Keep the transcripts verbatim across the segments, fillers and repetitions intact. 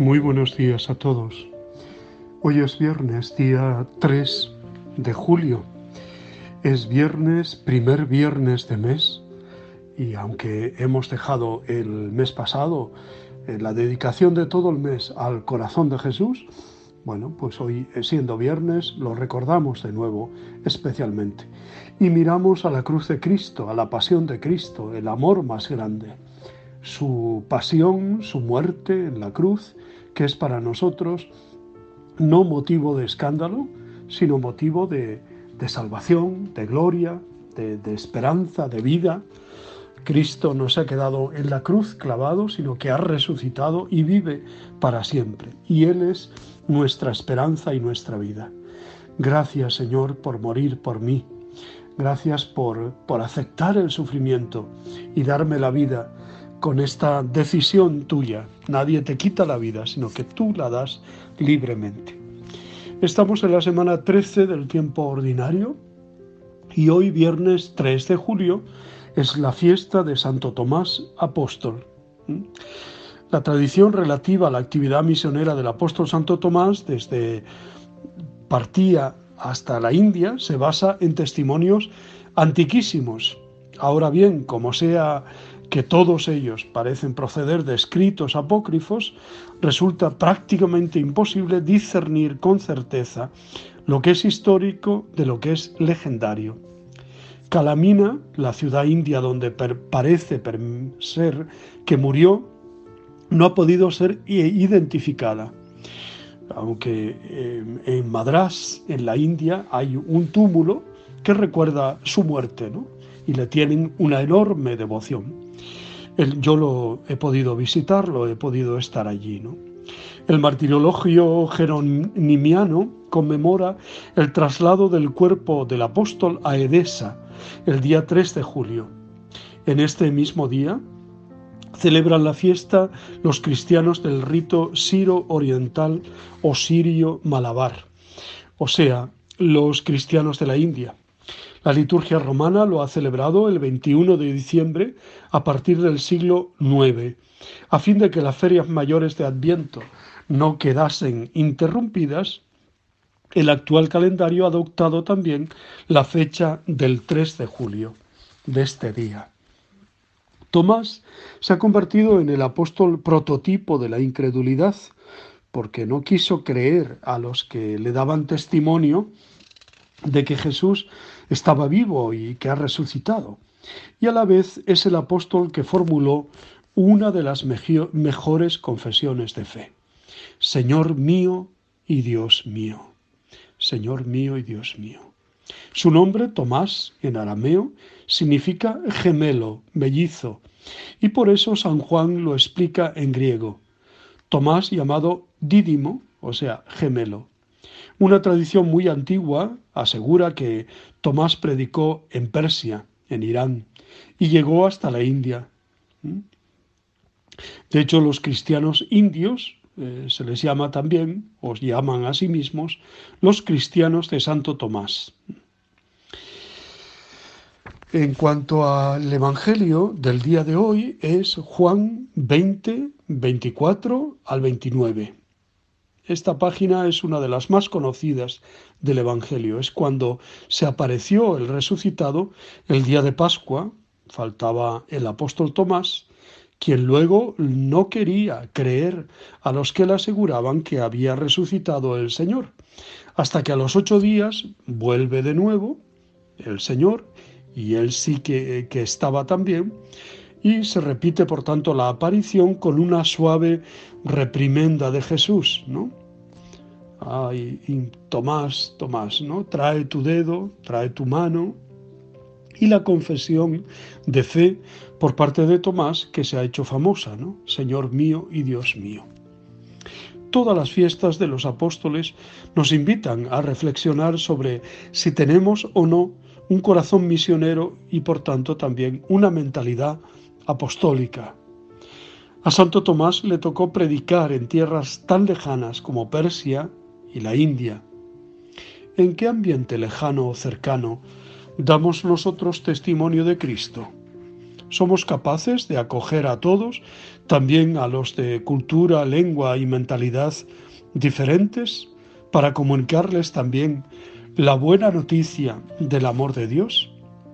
Muy buenos días a todos. Hoy es viernes, día tres de julio. Es viernes, primer viernes de mes, y aunque hemos dejado el mes pasado eh, la dedicación de todo el mes al corazón de Jesús, bueno, pues hoy, siendo viernes, lo recordamos de nuevo especialmente. Y miramos a la cruz de Cristo, a la pasión de Cristo, el amor más grande. Su pasión, su muerte en la cruz, que es para nosotros no motivo de escándalo, sino motivo de, de salvación, de gloria, de, de esperanza, de vida. Cristo no se ha quedado en la cruz clavado, sino que ha resucitado y vive para siempre. Y Él es nuestra esperanza y nuestra vida. Gracias, Señor, por morir por mí. Gracias por, por aceptar el sufrimiento y darme la vida con esta decisión tuya. Nadie te quita la vida, sino que tú la das libremente. Estamos en la semana trece del tiempo ordinario y hoy, viernes tres de julio, es la fiesta de Santo Tomás Apóstol. La tradición relativa a la actividad misionera del apóstol Santo Tomás, desde partía hasta la India, se basa en testimonios antiquísimos. Ahora bien, como sea que todos ellos parecen proceder de escritos apócrifos, resulta prácticamente imposible discernir con certeza lo que es histórico de lo que es legendario. Calamina, la ciudad india donde per- parece per- ser que murió, no ha podido ser identificada. Aunque eh, en Madrás, en la India, hay un túmulo que recuerda su muerte, ¿no? Y le tienen una enorme devoción. El, yo lo he podido visitarlo, he podido estar allí, ¿no? El martirologio jeronimiano conmemora el traslado del cuerpo del apóstol a Edesa el día tres de julio. En este mismo día celebran la fiesta los cristianos del rito siro-oriental o sirio-malabar, o sea, los cristianos de la India. La liturgia romana lo ha celebrado el veintiuno de diciembre a partir del siglo noveno, a fin de que las ferias mayores de Adviento no quedasen interrumpidas. El actual calendario ha adoptado también la fecha del tres de julio, de este día. Tomás se ha convertido en el apóstol prototipo de la incredulidad, porque no quiso creer a los que le daban testimonio de que Jesús estaba vivo y que ha resucitado. Y a la vez es el apóstol que formuló una de las mejores confesiones de fe. Señor mío y Dios mío. Señor mío y Dios mío. Su nombre, Tomás, en arameo, significa gemelo, mellizo, y por eso San Juan lo explica en griego. Tomás llamado Dídimo, o sea, gemelo. Una tradición muy antigua asegura que Tomás predicó en Persia, en Irán, y llegó hasta la India. De hecho, los cristianos indios eh, se les llama también, o llaman a sí mismos, los cristianos de Santo Tomás. En cuanto al Evangelio del día de hoy, es Juan veinte, veinticuatro al veintinueve. Esta página es una de las más conocidas del Evangelio. Es cuando se apareció el resucitado el día de Pascua. Faltaba el apóstol Tomás, quien luego no quería creer a los que le aseguraban que había resucitado el Señor, hasta que a los ocho días vuelve de nuevo el Señor, y él sí que, que estaba también, y se repite por tanto la aparición con una suave reprimenda de Jesús, ¿no? Ay, y Tomás, Tomás, ¿no? Trae tu dedo, trae tu mano, y la confesión de fe por parte de Tomás, que se ha hecho famosa, ¿no? Señor mío y Dios mío. Todas las fiestas de los apóstoles nos invitan a reflexionar sobre si tenemos o no un corazón misionero y por tanto también una mentalidad apostólica. A Santo Tomás le tocó predicar en tierras tan lejanas como Persia y la India. ¿En qué ambiente lejano o cercano damos nosotros testimonio de Cristo? somos capaces de acoger a todos, también a los de cultura, lengua y mentalidad diferentes, para comunicarles también la buena noticia del amor de Dios.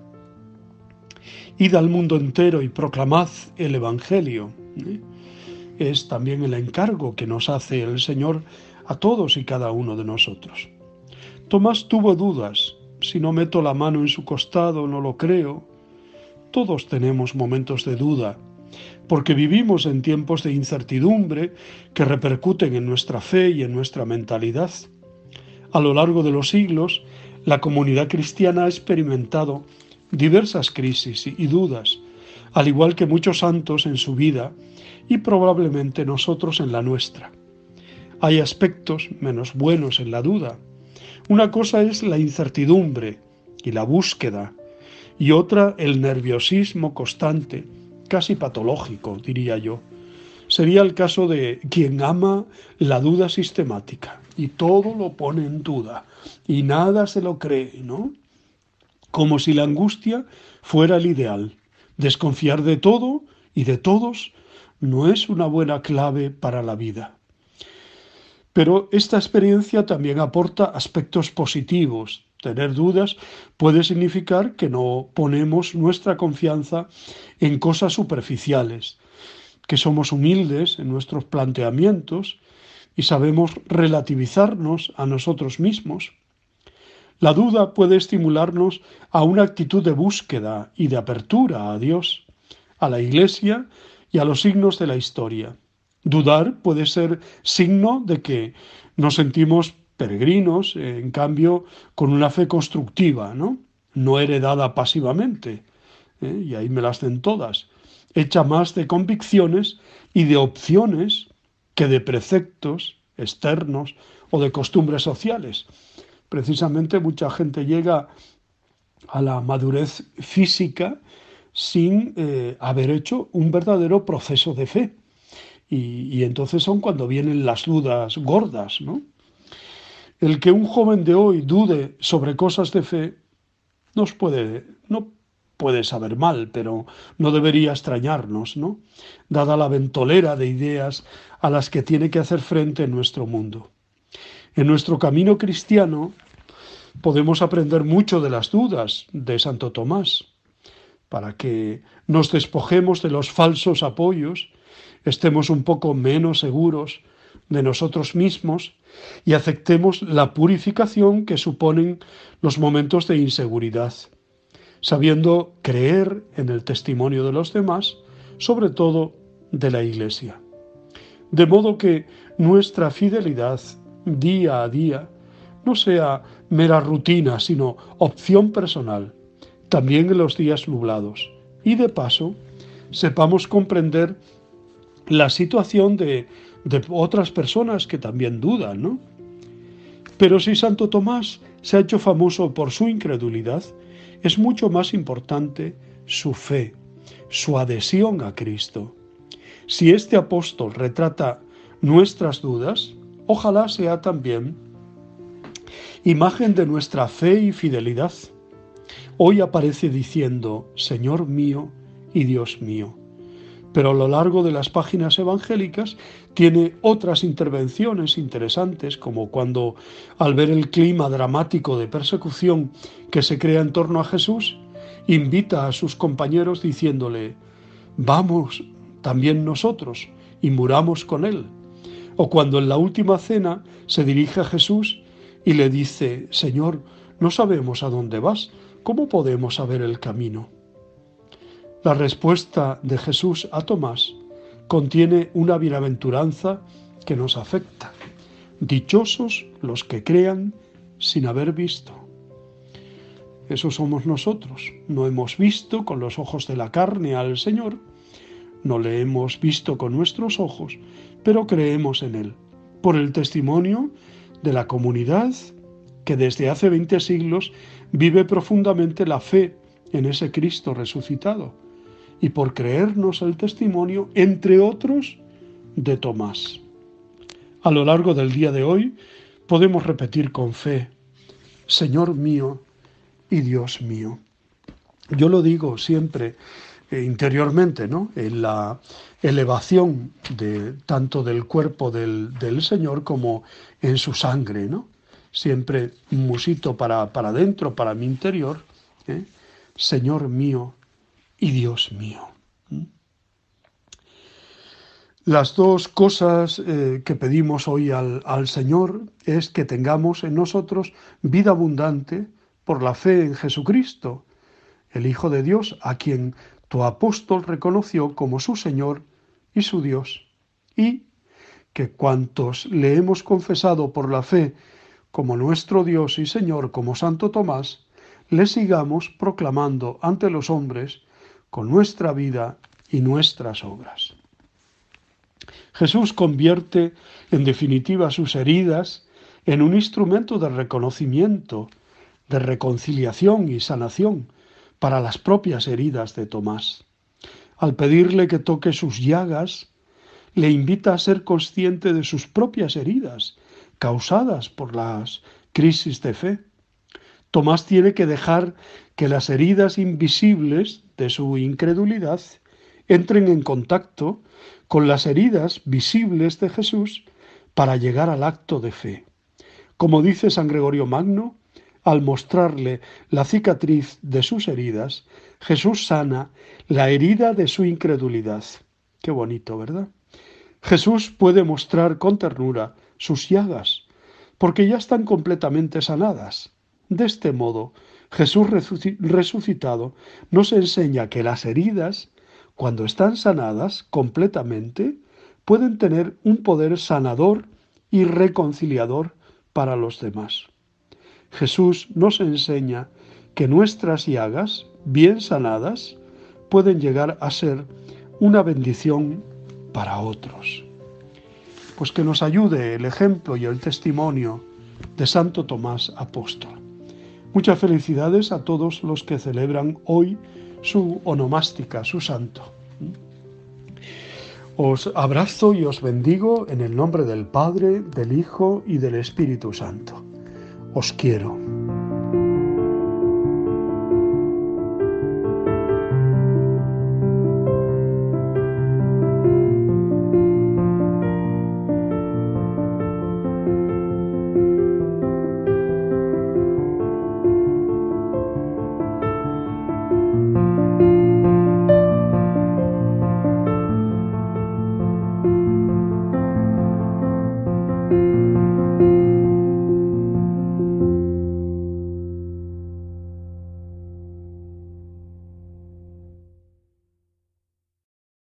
Id al mundo entero y proclamad el Evangelio. ¿eh? Es también el encargo que nos hace el Señor a todos y cada uno de nosotros. Tomás tuvo dudas. Si no meto la mano en su costado, no lo creo. Todos tenemos momentos de duda, porque vivimos en tiempos de incertidumbre que repercuten en nuestra fe y en nuestra mentalidad. A lo largo de los siglos, la comunidad cristiana ha experimentado diversas crisis y dudas, al igual que muchos santos en su vida y probablemente nosotros en la nuestra. Hay aspectos menos buenos en la duda. Una cosa es la incertidumbre y la búsqueda, y otra el nerviosismo constante, casi patológico, diría yo. Sería el caso de quien ama la duda sistemática y todo lo pone en duda y nada se lo cree, ¿no? Como si la angustia fuera el ideal. Desconfiar de todo y de todos no es una buena clave para la vida. Pero esta experiencia también aporta aspectos positivos. Tener dudas puede significar que no ponemos nuestra confianza en cosas superficiales, que somos humildes en nuestros planteamientos y sabemos relativizarnos a nosotros mismos. La duda puede estimularnos a una actitud de búsqueda y de apertura a Dios, a la Iglesia y a los signos de la historia. Dudar puede ser signo de que nos sentimos peregrinos, en cambio, con una fe constructiva, ¿no? No heredada pasivamente, ¿eh? Y ahí me las den todas, hecha más de convicciones y de opciones que de preceptos externos o de costumbres sociales. Precisamente mucha gente llega a la madurez física sin eh, haber hecho un verdadero proceso de fe. Y, y entonces son cuando vienen las dudas gordas, ¿no? El que un joven de hoy dude sobre cosas de fe nos puede, no puede saber mal, pero no debería extrañarnos, ¿no? Dada la ventolera de ideas a las que tiene que hacer frente en nuestro mundo. En nuestro camino cristiano podemos aprender mucho de las dudas de Santo Tomás, para que nos despojemos de los falsos apoyos, estemos un poco menos seguros de nosotros mismos y aceptemos la purificación que suponen los momentos de inseguridad, sabiendo creer en el testimonio de los demás, sobre todo de la Iglesia. De modo que nuestra fidelidad día a día no sea mera rutina, sino opción personal, también en los días nublados. Y de paso, sepamos comprender la situación de, de otras personas que también dudan, ¿no? Pero si Santo Tomás se ha hecho famoso por su incredulidad, es mucho más importante su fe, su adhesión a Cristo. Si este apóstol retrata nuestras dudas, ojalá sea también imagen de nuestra fe y fidelidad. Hoy aparece diciendo, Señor mío y Dios mío. Pero a lo largo de las páginas evangélicas tiene otras intervenciones interesantes, como cuando, al ver el clima dramático de persecución que se crea en torno a Jesús, invita a sus compañeros diciéndole, vamos también nosotros y muramos con él. O cuando en la última cena se dirige a Jesús y le dice, Señor, no sabemos a dónde vas, ¿cómo podemos saber el camino? La respuesta de Jesús a Tomás contiene una bienaventuranza que nos afecta. Dichosos los que crean sin haber visto. Eso somos nosotros. No hemos visto con los ojos de la carne al Señor, no le hemos visto con nuestros ojos, pero creemos en Él, por el testimonio de la comunidad que desde hace veinte siglos vive profundamente la fe en ese Cristo resucitado, y por creernos el testimonio, entre otros, de Tomás. A lo largo del día de hoy podemos repetir con fe, Señor mío y Dios mío. Yo lo digo siempre eh, interiormente, ¿no?, en la elevación de, tanto del cuerpo del, del Señor como en su sangre, ¿no? Siempre un musito para, para adentro, para mi interior, ¿eh? Señor mío y Dios mío. ¿Mm? Las dos cosas eh, que pedimos hoy al, al Señor es que tengamos en nosotros vida abundante por la fe en Jesucristo, el Hijo de Dios, a quien tu apóstol reconoció como su Señor y su Dios, y que cuantos le hemos confesado por la fe como nuestro Dios y Señor, como Santo Tomás, le sigamos proclamando ante los hombres con nuestra vida y nuestras obras. Jesús convierte, en definitiva, sus heridas en un instrumento de reconocimiento, de reconciliación y sanación para las propias heridas de Tomás. Al pedirle que toque sus llagas, le invita a ser consciente de sus propias heridas, causadas por las crisis de fe. Tomás tiene que dejar que las heridas invisibles de su incredulidad entren en contacto con las heridas visibles de Jesús para llegar al acto de fe. Como dice San Gregorio Magno, al mostrarle la cicatriz de sus heridas, Jesús sana la herida de su incredulidad. Qué bonito, ¿verdad? Jesús puede mostrar con ternura sus llagas, porque ya están completamente sanadas. De este modo, Jesús resucitado nos enseña que las heridas, cuando están sanadas completamente, pueden tener un poder sanador y reconciliador para los demás. Jesús nos enseña que nuestras llagas, bien sanadas, pueden llegar a ser una bendición para otros. Pues que nos ayude el ejemplo y el testimonio de Santo Tomás Apóstol. Muchas felicidades a todos los que celebran hoy su onomástica, su santo. Os abrazo y os bendigo en el nombre del Padre, del Hijo y del Espíritu Santo. Os quiero.